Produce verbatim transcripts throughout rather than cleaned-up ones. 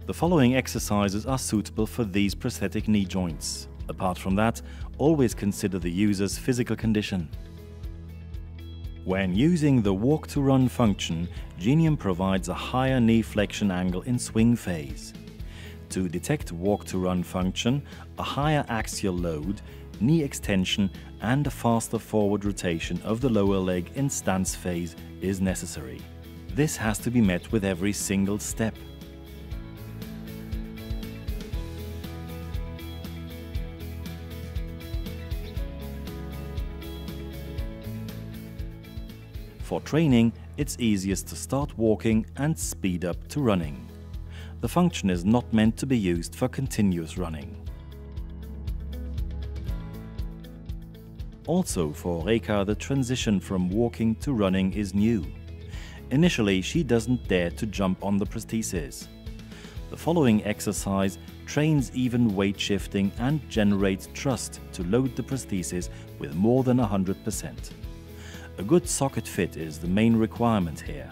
The following exercises are suitable for these prosthetic knee joints. Apart from that, always consider the user's physical condition. When using the walk-to-run function, Genium provides a higher knee flexion angle in swing phase. To detect walk-to-run function, a higher axial load, knee extension and a faster forward rotation of the lower leg in stance phase is necessary. This has to be met with every single step. For training, it's easiest to start walking and speed up to running. The function is not meant to be used for continuous running. Also, for Reka, the transition from walking to running is new. Initially, she doesn't dare to jump on the prosthesis. The following exercise trains even weight shifting and generates thrust to load the prosthesis with more than one hundred percent. A good socket fit is the main requirement here.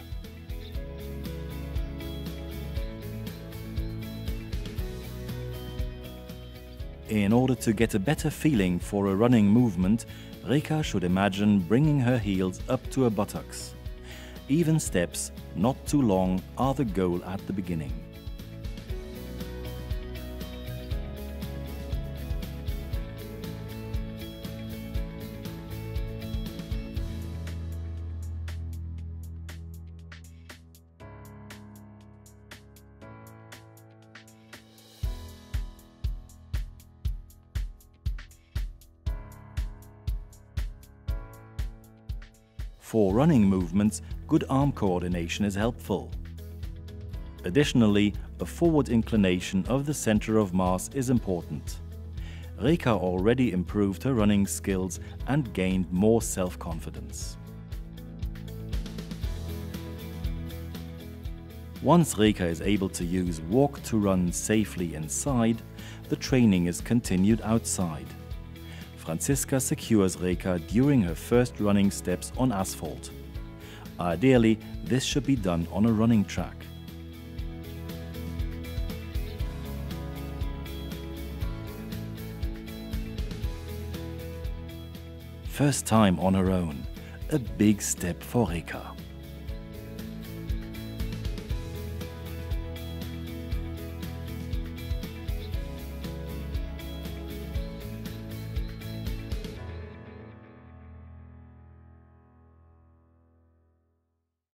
In order to get a better feeling for a running movement, Reka should imagine bringing her heels up to her buttocks. Even steps, not too long, are the goal at the beginning. For running movements, good arm coordination is helpful. Additionally, a forward inclination of the center of mass is important. Reka already improved her running skills and gained more self-confidence. Once Reka is able to use walk to run safely inside, the training is continued outside. Franziska secures Reka during her first running steps on asphalt. Ideally, this should be done on a running track. First time on her own, a big step for Reka.